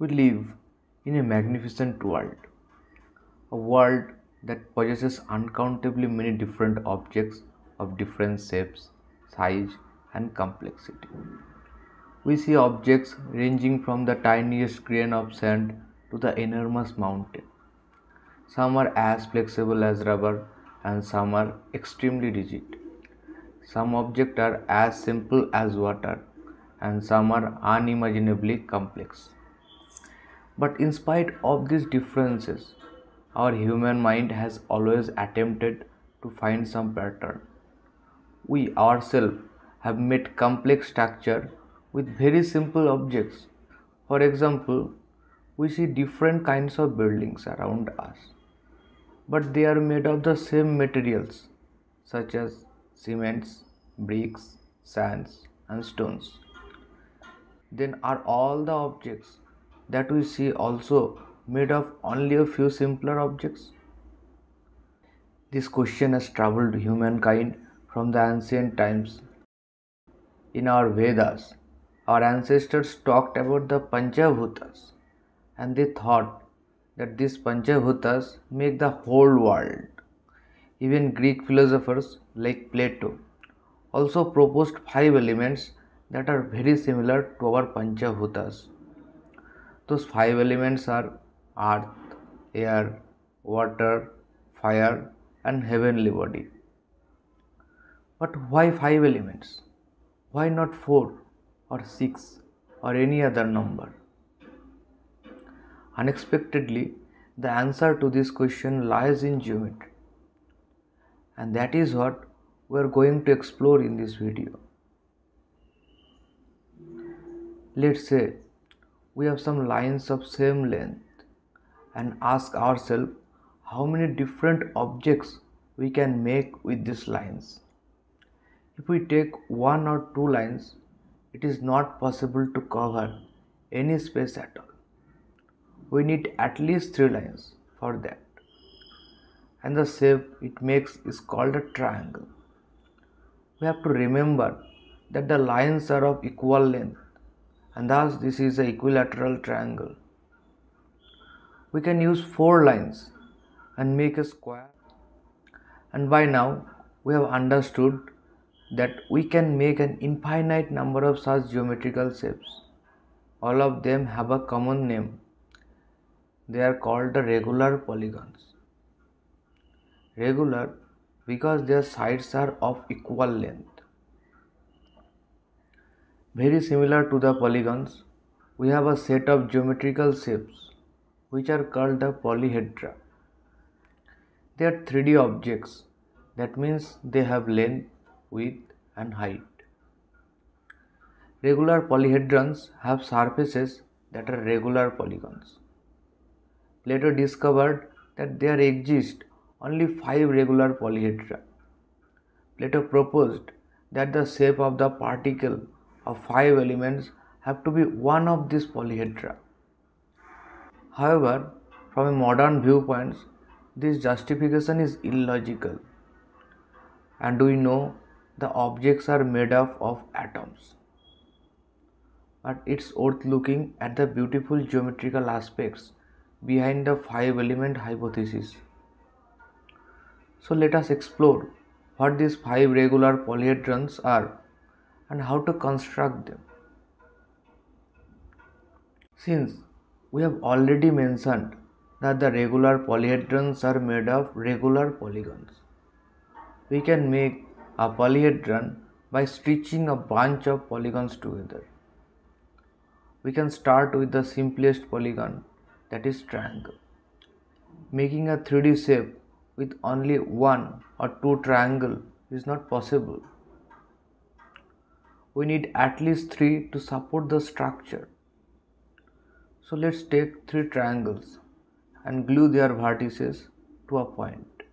We live in a magnificent a world that possesses uncountably many different objects of different shapes, size, and complexity. We see objects ranging from the tiniest grain of sand to the enormous mountain. Some are as flexible as rubber, and some are extremely rigid. Some objects are as simple as water, and some are unimaginably complex. But in spite of these differences, our human mind has always attempted to find some pattern. We ourselves have made complex structure with very simple objects. For example, we see different kinds of buildings around us, but they are made of the same materials such as cements, bricks, sands, and stones. Then are all the objects that we see also made of only a few simpler objects? This question has troubled humankind from the ancient times. In our Vedas, our ancestors talked about the Panchabhutas and they thought that these Panchabhutas make the whole world. Even Greek philosophers like Plato also proposed five elements that are very similar to our Panchabhutas. Those five elements are earth, air, water, fire, and heavenly body. But why five elements? Why not four or six or any other number? Unexpectedly, the answer to this question lies in geometry. And that is what we are going to explore in this video. Let's say we have some lines of same length and ask ourselves how many different objects we can make with these lines. If we take one or two lines, it is not possible to cover any space at all. We need at least three lines for that. And the shape it makes is called a triangle. We have to remember that the lines are of equal length and thus this is an equilateral triangle. We can use four lines and make a square, and by now we have understood that we can make an infinite number of such geometrical shapes. All of them have a common name. They are called the regular polygons. Regular because their sides are of equal length. Very similar to the polygons, we have a set of geometrical shapes which are called the polyhedra. They are 3D objects. That means they have length, width, and height. Regular polyhedrons have surfaces that are regular polygons. Plato discovered that there exist only 5 regular polyhedra. Plato proposed that the shape of the particle of 5 elements have to be one of these polyhedra. However, from a modern viewpoint, this justification is illogical. And we know the objects are made up of atoms. But it's worth looking at the beautiful geometrical aspects behind the 5 element hypothesis. So let us explore what these 5 regular polyhedrons are and how to construct them. Since we have already mentioned that the regular polyhedrons are made of regular polygons, we can make a polyhedron by stitching a bunch of polygons together. We can start with the simplest polygon, that is triangle. Making a 3D shape with only one or two triangles is not possible. We need at least 3 to support the structure. So let's take 3 triangles and glue their vertices to a point.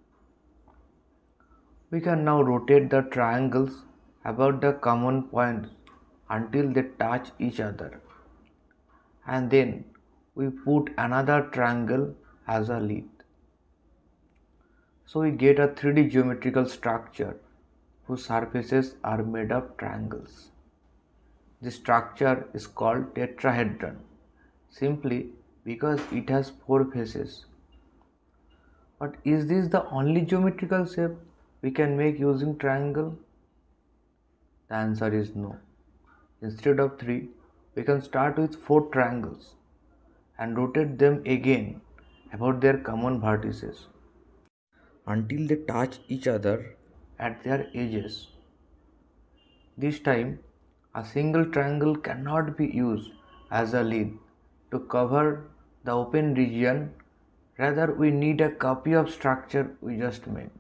We can now rotate the triangles about the common points until they touch each other. And then we put another triangle as a lid. So we get a 3D geometrical structure whose surfaces are made of triangles. This structure is called tetrahedron simply because it has four faces. But is this the only geometrical shape we can make using triangle? The answer is no. Instead of three, we can start with four triangles and rotate them again about their common vertices until they touch each other at their edges. This time, a single triangle cannot be used as a lead to cover the open region. Rather, we need a copy of structure we just made.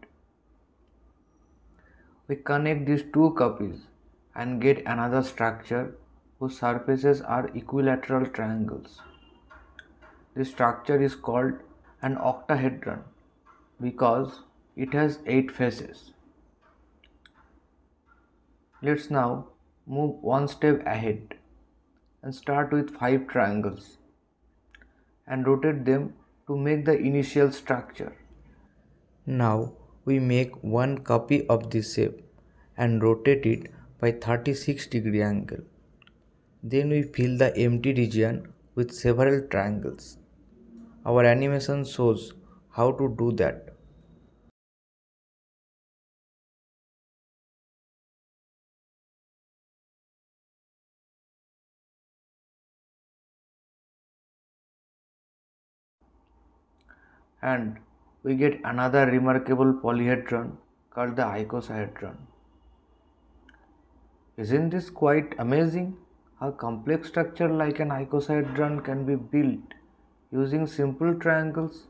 We connect these two copies and get another structure whose surfaces are equilateral triangles. This structure is called an octahedron because it has 8 faces. Let's now move one step ahead and start with 5 triangles and rotate them to make the initial structure. Now we make one copy of this shape and rotate it by 36-degree angle. Then we fill the empty region with several triangles. Our animation shows how to do that. And we get another remarkable polyhedron called the icosahedron. Isn't this quite amazing? A complex structure like an icosahedron can be built using simple triangles.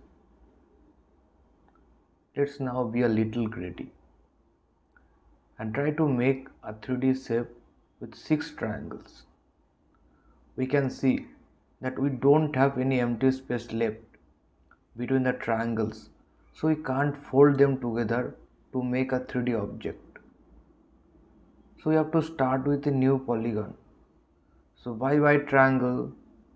Let's now be a little greedy and try to make a 3D shape with 6 triangles. We can see that we don't have any empty space left between the triangles, so we can't fold them together to make a 3D object. So we have to start with a new polygon. So by triangle,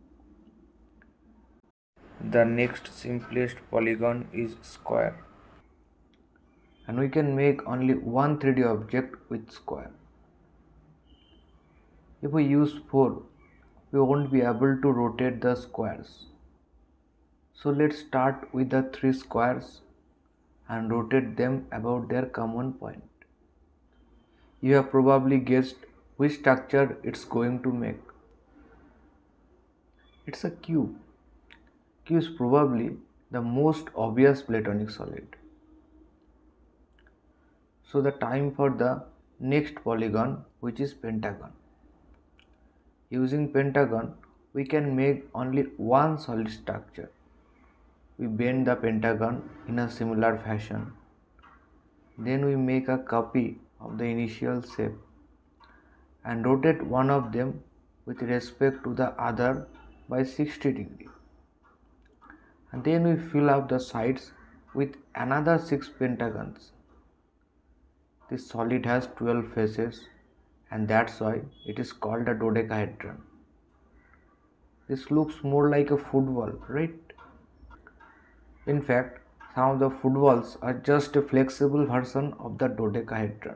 the next simplest polygon is square, and we can make only one 3D object with square. If we use 4, we won't be able to rotate the squares. So let's start with the 3 squares and rotate them about their common point. You have probably guessed which structure it's going to make. It's a cube. Q is probably the most obvious Platonic solid. So the time for the next polygon, which is pentagon. Using pentagon, we can make only one solid structure. We bend the pentagon in a similar fashion. Then we make a copy of the initial shape and rotate one of them with respect to the other by 60 degrees. And then we fill up the sides with another 6 pentagons. This solid has 12 faces, and that's why it is called a dodecahedron. This looks more like a football, right? In fact, some of the footballs are just a flexible version of the dodecahedron.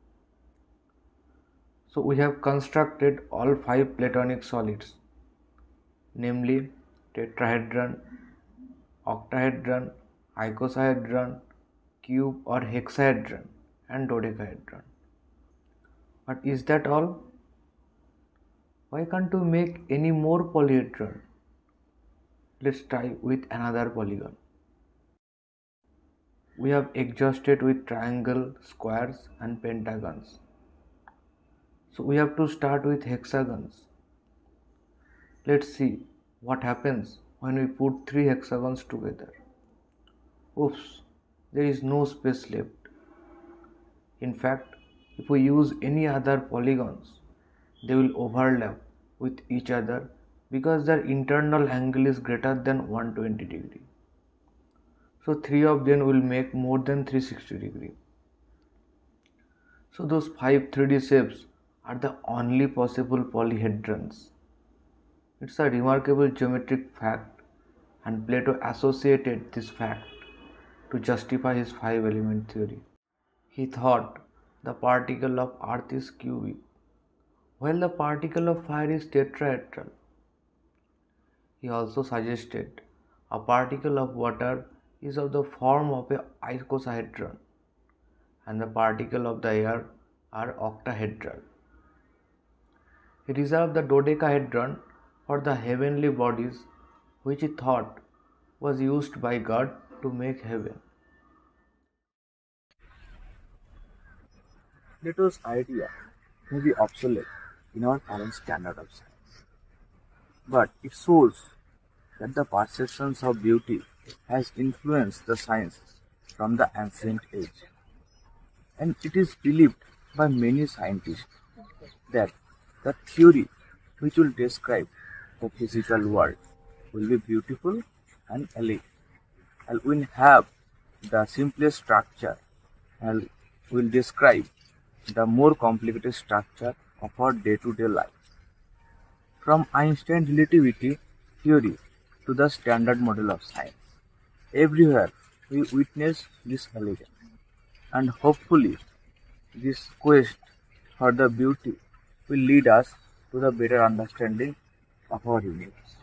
So we have constructed all 5 Platonic solids, namely tetrahedron, octahedron, icosahedron, cube or hexahedron, and dodecahedron. But is that all? Why can't we make any more polyhedron? Let's try with another polygon. We have exhausted with triangle, squares and pentagons. So we have to start with hexagons. Let's see what happens when we put 3 hexagons together. Oops, there is no space left. In fact, if we use any other polygons, they will overlap with each other because their internal angle is greater than 120 degree. So 3 of them will make more than 360 degree. So those 5 3D shapes are the only possible polyhedrons. It's a remarkable geometric fact, and Plato associated this fact to justify his 5-element theory. He thought the particle of earth is cubic, while the particle of fire is tetrahedral. He also suggested a particle of water is of the form of a icosahedron and the particle of the air are octahedral. He reserved the dodecahedron for the heavenly bodies which he thought was used by God to make heaven. Plato's idea may be obsolete in our current standard of science, but it shows that the perceptions of beauty has influenced the science from the ancient age, and it is believed by many scientists that the theory which will describe the physical world will be beautiful and elegant, and will have the simplest structure and will describe the more complicated structure of our day-to-day life. From Einstein's relativity theory to the standard model of science, everywhere we witness this elegance, and hopefully this quest for the beauty will lead us to the better understanding of our universe.